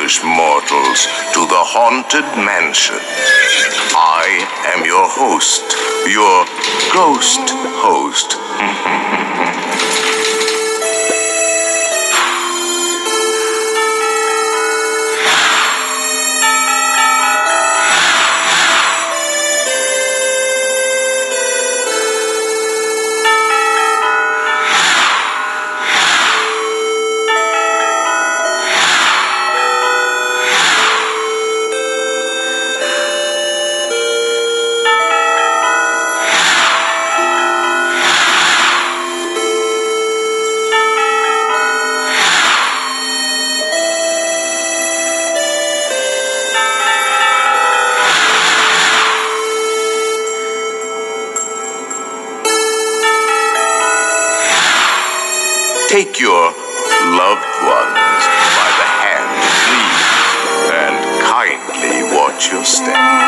foolish mortals to the haunted mansion. I am your host, your ghost host. Take your loved ones by the hand, please, and kindly watch your step.